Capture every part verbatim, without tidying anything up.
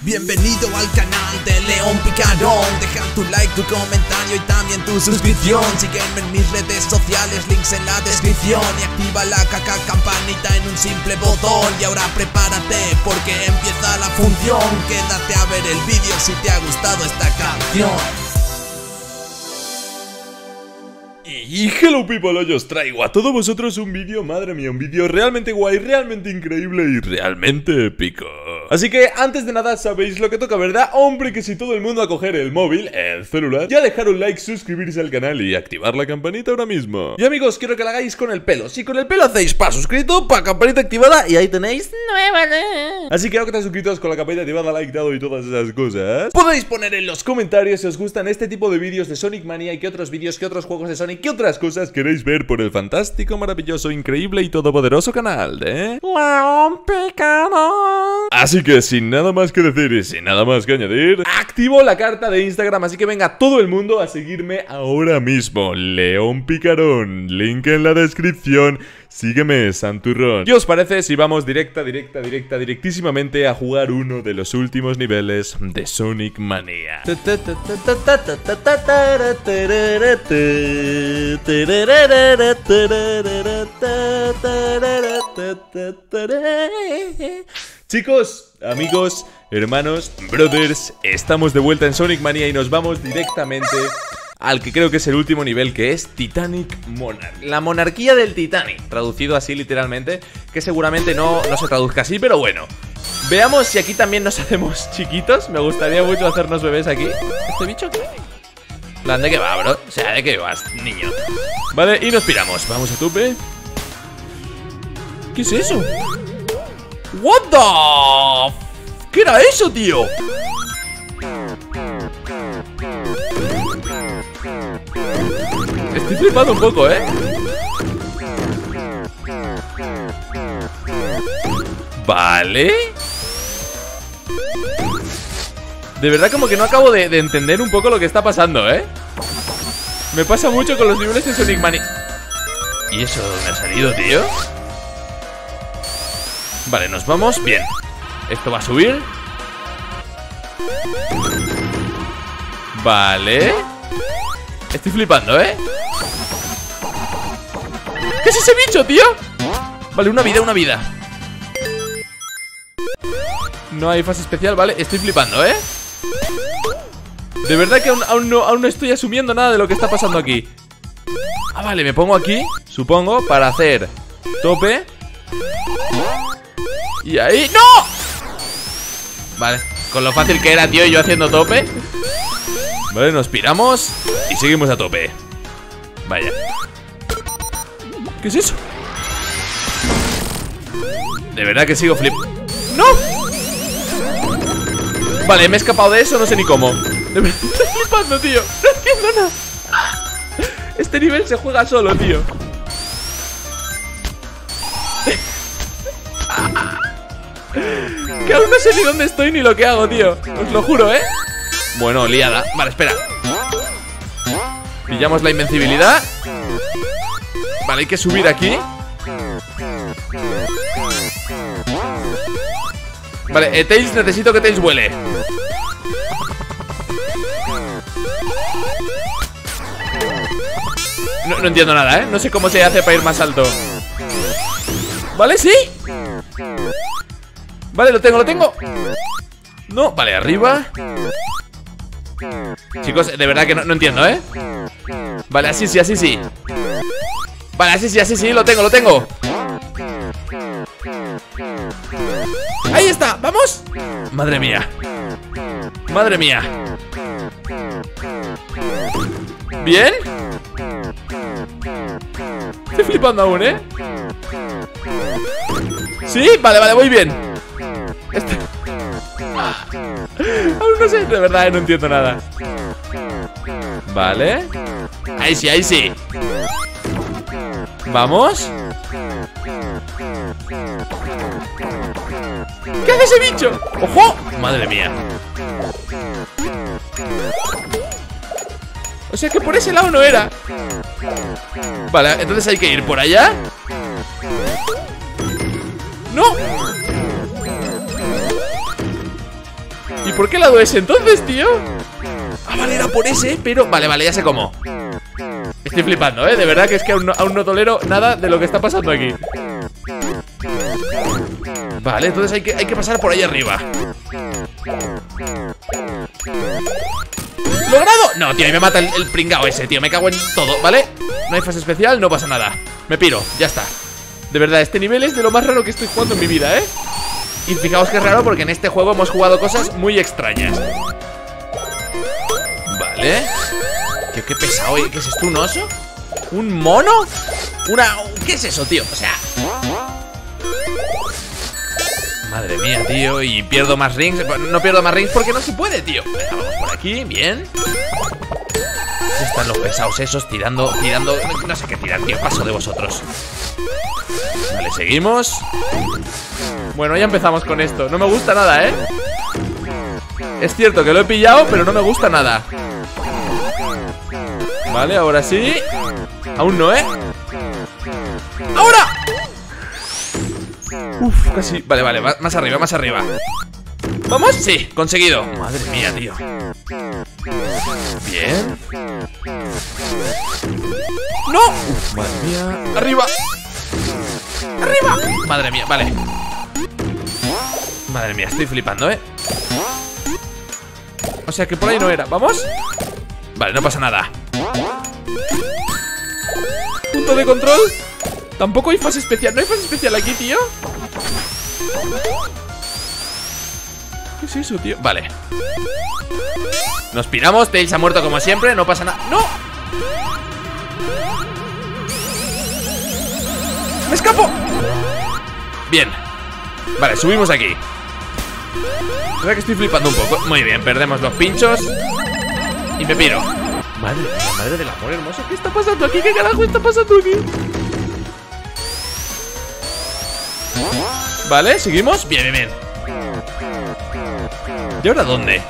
Bienvenido al canal de León Picarón. Deja tu like, tu comentario y también tu suscripción. Sígueme en mis redes sociales, links en la descripción. Y activa la caca campanita en un simple botón. Y ahora prepárate porque empieza la función. Quédate a ver el vídeo si te ha gustado esta canción. Y hello people, hoy os traigo a todos vosotros un vídeo, madre mía, un vídeo realmente guay, realmente increíble y realmente épico. Así que antes de nada sabéis lo que toca, ¿verdad? Hombre, que si todo el mundo a coger el móvil, el celular, ya dejar un like, suscribirse al canal y activar la campanita ahora mismo. Y amigos, quiero que lo hagáis con el pelo. Si con el pelo hacéis pa suscrito, pa campanita activada y ahí tenéis nueva. Así que ahora que estáis suscritos con la campanita activada, like dado y todas esas cosas, podéis poner en los comentarios si os gustan este tipo de vídeos de Sonic Mania y qué otros vídeos, qué otros juegos de Sonic, qué otras cosas queréis ver por el fantástico, maravilloso, increíble y todopoderoso canal de León Picarón. Así que sin nada más que decir y sin nada más que añadir, activo la carta de Instagram, así que venga todo el mundo a seguirme ahora mismo. León Picarón, link en la descripción. Sígueme, santurrón. ¿Qué os parece si vamos directa, directa, directa, directísimamente a jugar uno de los últimos niveles de Sonic Mania? Chicos, amigos, hermanos, brothers, estamos de vuelta en Sonic Mania y nos vamos directamente al que creo que es el último nivel, que es Titanic Monarch. La monarquía del Titanic, traducido así literalmente, que seguramente no, no se traduzca así, pero bueno. Veamos si aquí también nos hacemos chiquitos. Me gustaría mucho hacernos bebés aquí. ¿Este bicho qué? ¿De qué va, bro? O sea, ¿de qué vas, niño? Vale, y nos piramos, vamos a tope. ¿Qué es eso? What the f... ¿Qué era eso, tío? Estoy flipando un poco, ¿eh? Vale. De verdad como que no acabo de, de entender un poco lo que está pasando, ¿eh? Me pasa mucho con los niveles de Sonic Mania. ¿Y eso de dónde ha salido, tío? Vale, nos vamos. Bien. Esto va a subir. Vale. Estoy flipando, ¿eh? ¿Qué es ese bicho, tío? Vale, una vida, una vida. No hay fase especial, vale. Estoy flipando, ¿eh? De verdad que aún, aún, no, aún no estoy asumiendo nada de lo que está pasando aquí. Ah, vale, me pongo aquí, supongo, para hacer tope. Y ahí... ¡No! Vale, con lo fácil que era, tío, yo haciendo tope. Vale, nos piramos y seguimos a tope. Vaya. ¿Qué es eso? De verdad que sigo flip... ¡No! Vale, me he escapado de eso, no sé ni cómo. De verdad, estoy flipando, tío. No entiendo nada. Este nivel se juega solo, tío. Que aún no sé ni dónde estoy ni lo que hago, tío. Os lo juro, ¿eh? Bueno, liada. Vale, espera. Pillamos la invencibilidad. Vale, hay que subir aquí. Vale, eh, Tails, necesito que Tails vuele. No, no entiendo nada, ¿eh? No sé cómo se hace para ir más alto. Vale, sí. Vale, lo tengo, lo tengo. No, vale, arriba. Chicos, de verdad que no, no entiendo, ¿eh? Vale, así sí, así sí. Vale, así sí, así sí, lo tengo, lo tengo. Ahí está, ¿vamos? Madre mía. Madre mía. ¿Bien? Estoy flipando aún, ¿eh? ¿Sí? Vale, vale, voy bien. Este... Aún no sé, de verdad, no entiendo nada. Vale. Ahí sí, ahí sí. Vamos. ¿Qué hace ese bicho? ¡Ojo! Madre mía. O sea que por ese lado no era. Vale, entonces hay que ir por allá. ¡No! ¿Y por qué lado ese entonces, tío? Ah, vale, era por ese, pero... Vale, vale, ya sé cómo. Estoy flipando, ¿eh? De verdad que es que aún no, aún no tolero nada de lo que está pasando aquí. Vale, entonces hay que, hay que pasar por ahí arriba. ¡Logrado! No, tío, y me mata el, el pringao ese, tío. Me cago en todo, ¿vale? No hay fase especial, no pasa nada. Me piro, ya está. De verdad, este nivel es de lo más raro que estoy jugando en mi vida, ¿eh? Y fijaos que es raro porque en este juego hemos jugado cosas muy extrañas. Vale. Tío, qué pesado, ¿eh? ¿Qué es esto? ¿Un oso? ¿Un mono? Una... ¿Qué es eso, tío? O sea... Madre mía, tío. Y pierdo más rings. No pierdo más rings porque no se puede, tío. Venga, vamos por aquí, bien. Están los pesados esos tirando, tirando... No sé qué tirar, tío. Paso de vosotros. Vale, seguimos. Bueno, ya empezamos con esto. No me gusta nada, ¿eh? Es cierto que lo he pillado, pero no me gusta nada. Vale, ahora sí. Aún no, ¿eh? ¡Ahora! Uf, casi. Vale, vale, más arriba, más arriba. ¿Vamos? Sí, conseguido. Madre mía, tío. Bien. ¡No! Uf, madre mía. ¡Arriba! ¡Arriba! Madre mía, vale. Madre mía, estoy flipando, ¿eh? O sea que por ahí no era. ¿Vamos? Vale, no pasa nada. Punto de control. Tampoco hay fase especial. ¿No hay fase especial aquí, tío? ¿Qué es eso, tío? Vale. Nos piramos. Tails ha muerto como siempre. No pasa nada. ¡No! ¡Me escapo! Bien. Vale, subimos aquí. Creo que estoy flipando un poco. Muy bien, perdemos los pinchos. Y me piro. Madre, la madre del amor hermoso. ¿Qué está pasando aquí? ¿Qué carajo está pasando aquí? Vale, seguimos. Bien, bien, bien. ¿Y ahora dónde?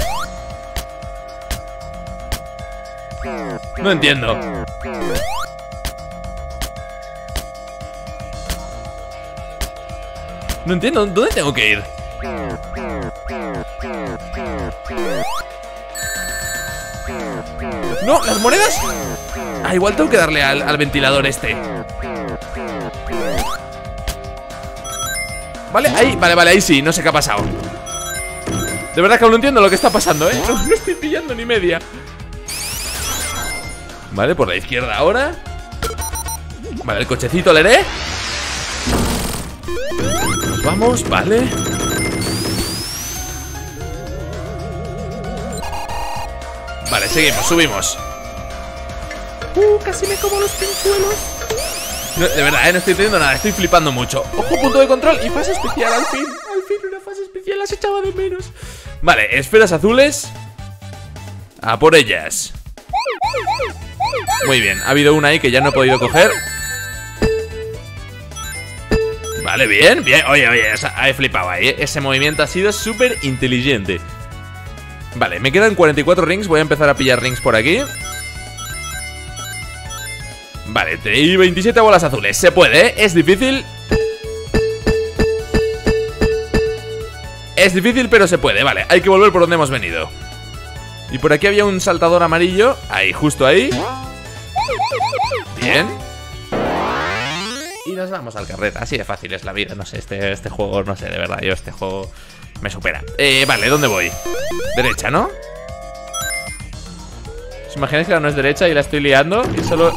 No entiendo. No entiendo, ¿dónde tengo que ir? No, las monedas. Ah, igual tengo que darle al, al ventilador este. Vale, ahí, vale, vale, ahí sí, no sé qué ha pasado. De verdad que aún no entiendo lo que está pasando, ¿eh? No, no estoy pillando ni media. Vale, por la izquierda ahora. Vale, el cochecito le haré. Nos vamos, vale. Vale, seguimos, subimos. Uh, casi me como los pinchuelos. No, de verdad, eh, no estoy entendiendo nada, estoy flipando mucho. Ojo, punto de control y fase especial, al fin. Al fin una fase especial, las echaba de menos. Vale, esferas azules. A por ellas. Muy bien, ha habido una ahí que ya no he podido coger. Vale, bien, bien. Oye, oye, he flipado ahí, ¿eh? Ese movimiento ha sido súper inteligente. Vale, me quedan cuarenta y cuatro rings. Voy a empezar a pillar rings por aquí. Vale, y veintisiete bolas azules. Se puede, ¿eh? Es difícil. Es difícil, pero se puede. Vale, hay que volver por donde hemos venido. Y por aquí había un saltador amarillo. Ahí, justo ahí. Bien. Y nos vamos al carret. Así de fácil es la vida. No sé, este, este juego, no sé, de verdad. Yo este juego me supera. Eh, vale, ¿dónde voy? Derecha, ¿no? ¿Os imagináis que ahora no es derecha y la estoy liando? Y solo...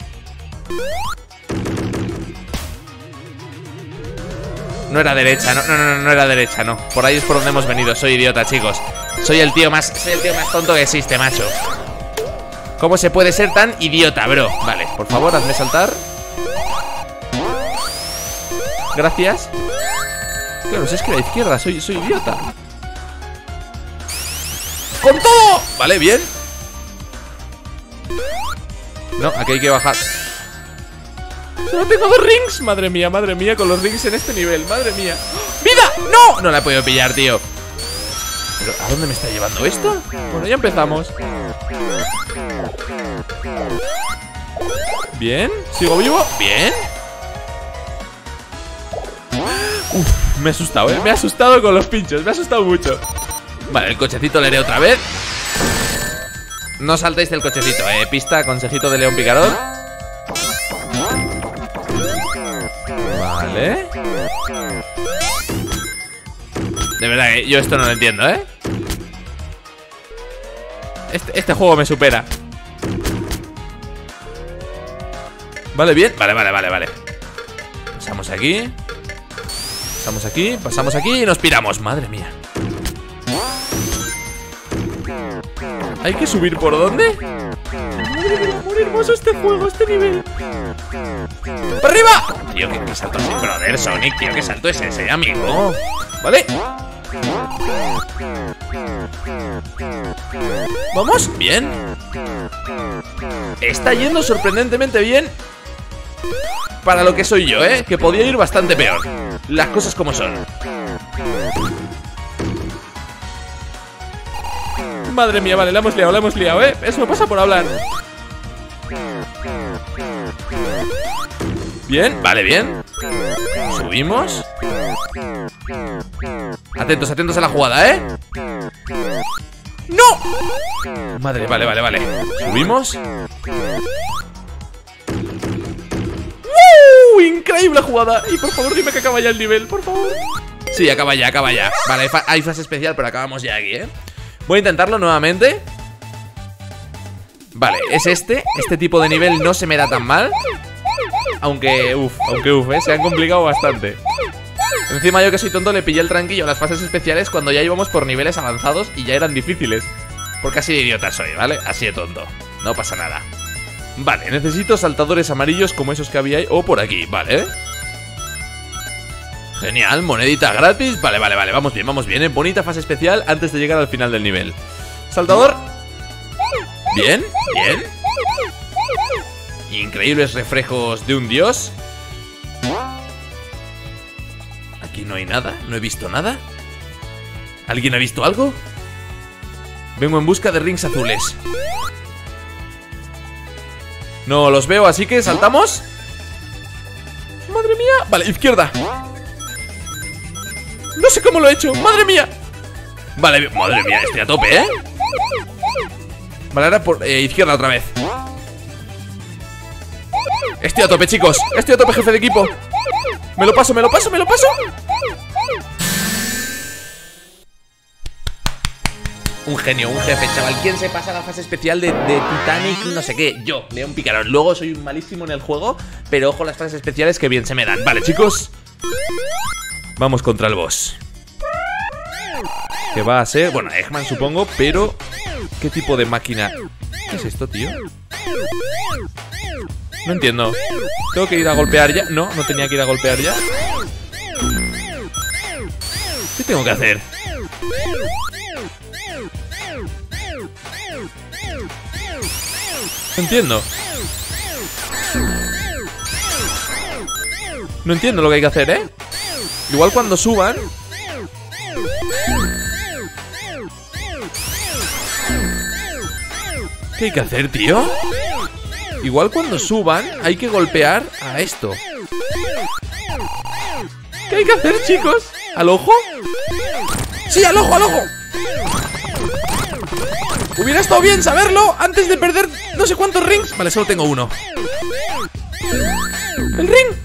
No era derecha, no, no, no, no era derecha, no. Por ahí es por donde hemos venido, soy idiota, chicos. Soy el tío más, soy el tío más tonto que existe, macho. ¿Cómo se puede ser tan idiota, bro? Vale, por favor, hazme saltar. Gracias. Claro, si es que a la izquierda, soy, soy idiota. ¡Con todo! Vale, bien. No, aquí hay que bajar. Solo tengo dos rings. Madre mía, madre mía, con los rings en este nivel. Madre mía. ¡Vida! ¡No! No la he podido pillar, tío. ¿Pero a dónde me está llevando esto? Bueno, ya empezamos. Bien, sigo vivo. Bien. Uf, me he asustado, ¿eh? Me he asustado con los pinchos, me ha asustado mucho. Vale, el cochecito le haré otra vez. No saltéis del cochecito, eh. Pista, consejito de León Picador. Vale. De verdad que yo esto no lo entiendo, eh. Este, este juego me supera. Vale, bien. Vale, vale, vale, vale. Pasamos aquí. Pasamos aquí, pasamos aquí y nos piramos. Madre mía. ¿Hay que subir por dónde? Madre mía, muy hermoso este juego, este nivel. ¡Para arriba! Tío, ¿qué, qué salto es ese? Brother, Sonic, tío, ¿qué salto es ese, amigo? Vale. ¿Vamos? Bien. Está yendo sorprendentemente bien para lo que soy yo, ¿eh? Que podía ir bastante peor. Las cosas como son. Madre mía, vale, la hemos liado, la hemos liado, ¿eh? Eso me pasa por hablar. Bien, vale, bien. Subimos. Atentos, atentos a la jugada, ¿eh? ¡No! Madre, vale, vale, vale. Subimos. ¡Uh! Increíble jugada. Y por favor, dime que acaba ya el nivel, por favor. Sí, acaba ya, acaba ya. Vale, hay, fa hay fase especial, pero acabamos ya aquí, ¿eh? Voy a intentarlo nuevamente. Vale, es este. Este tipo de nivel no se me da tan mal. Aunque, uff, aunque uff, ¿eh? Se han complicado bastante. Encima yo que soy tonto le pillé el tranquillo a las fases especiales cuando ya íbamos por niveles avanzados y ya eran difíciles. Porque así de idiota soy, ¿vale? Así de tonto. No pasa nada. Vale, necesito saltadores amarillos como esos que había ahí. O por aquí, vale. Genial, monedita gratis. Vale, vale, vale, vamos bien, vamos bien, ¿eh? Bonita fase especial antes de llegar al final del nivel. Saltador. Bien, bien. Increíbles reflejos de un dios. Aquí no hay nada, no he visto nada. ¿Alguien ha visto algo? Vengo en busca de rings azules. No los veo, así que saltamos. Madre mía. Vale, izquierda. No sé cómo lo he hecho, madre mía. Vale, madre mía, estoy a tope, ¿eh? Vale, ahora por eh, izquierda otra vez. Estoy a tope, chicos. Estoy a tope, jefe de equipo. Me lo paso, me lo paso, me lo paso. Un genio, un jefe, chaval. ¿Quién se pasa la fase especial de, de Titanic? No sé qué. Yo, León Picador. Luego soy malísimo en el juego, pero ojo las fases especiales que bien se me dan. Vale, chicos. Vamos contra el boss. Que va a ser, bueno, Eggman supongo, pero ¿qué tipo de máquina? ¿Qué es esto, tío? No entiendo. ¿Tengo que ir a golpear ya? No, no tenía que ir a golpear ya. ¿Qué tengo que hacer? No entiendo. No entiendo lo que hay que hacer, ¿eh? Igual cuando suban. ¿Qué hay que hacer, tío? Igual cuando suban hay que golpear a esto. ¿Qué hay que hacer, chicos? ¿Al ojo? ¡Sí, al ojo, al ojo! Hubiera estado bien saberlo antes de perder no sé cuántos rings. Vale, solo tengo uno. ¡El ring!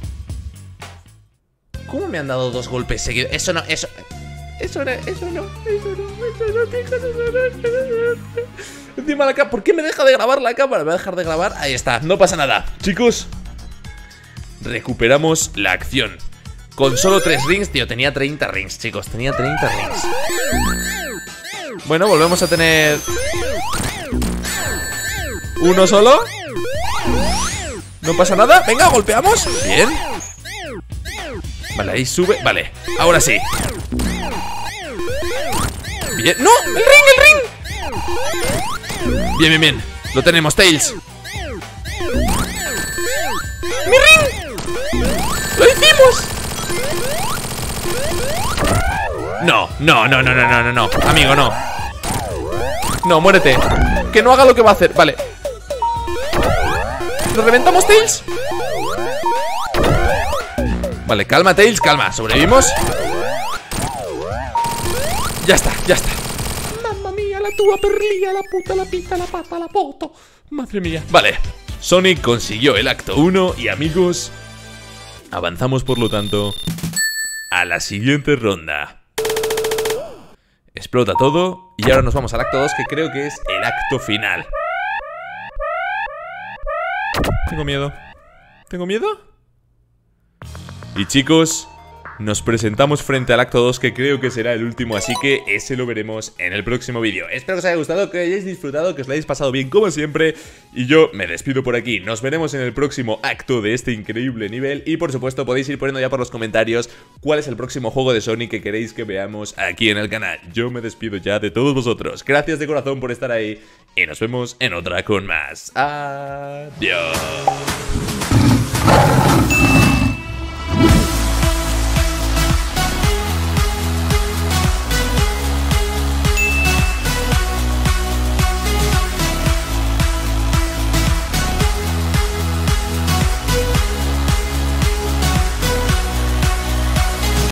¿Cómo me han dado dos golpes seguidos? Eso no, eso... Eso no, eso no, eso no, eso no, chicos, eso no, eso no. Encima la cámara, ¿por qué me deja de grabar la cámara? ¿Me va a dejar de grabar? Ahí está, no pasa nada. Chicos, recuperamos la acción. Con solo tres rings, tío, tenía treinta rings, chicos, tenía treinta rings. Bueno, volvemos a tener uno solo. No pasa nada, venga, golpeamos. Bien. Vale, ahí sube, vale, ahora sí. Bien, ¡no! ¡El ring, el ring! Bien, bien, bien. Lo tenemos, Tails. ¡Mi ring! ¡Lo hicimos! No, no, no, no, no, no, no, no. Amigo, no. No, muérete. Que no haga lo que va a hacer, vale. ¿Lo reventamos, Tails? Vale, calma, Tails, calma. Sobrevivimos. Ya está, ya está. Mamma mía, la tua perlilla, la puta, la pita, la pata, la poto. Madre mía. Vale, Sonic consiguió el acto uno y amigos, avanzamos por lo tanto a la siguiente ronda. Explota todo y ahora nos vamos al acto dos, que creo que es el acto final. Tengo miedo. ¿Tengo miedo? Y chicos, nos presentamos frente al acto dos, que creo que será el último, así que ese lo veremos en el próximo vídeo. Espero que os haya gustado, que hayáis disfrutado, que os lo hayáis pasado bien como siempre. Y yo me despido por aquí. Nos veremos en el próximo acto de este increíble nivel. Y por supuesto podéis ir poniendo ya por los comentarios cuál es el próximo juego de Sonic que queréis que veamos aquí en el canal. Yo me despido ya de todos vosotros. Gracias de corazón por estar ahí y nos vemos en otra con más. Adiós.